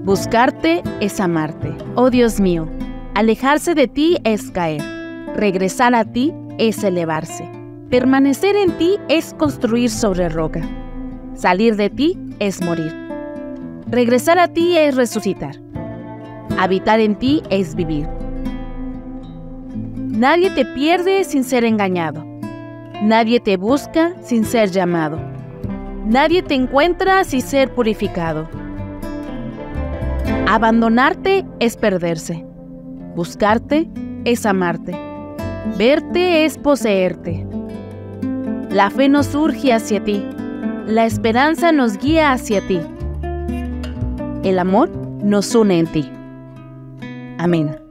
Buscarte es amarte. Oh Dios mío, alejarse de ti es caer. Regresar a ti es elevarse. Permanecer en ti es construir sobre roca. Salir de ti es morir. Regresar a ti es resucitar. Habitar en ti es vivir. Nadie te pierde sin ser engañado. Nadie te busca sin ser llamado. Nadie te encuentra sin ser purificado. Abandonarte es perderse. Buscarte es amarte. Verte es poseerte. La fe nos urge hacia ti. La esperanza nos guía hacia ti. El amor nos une en ti. Amén.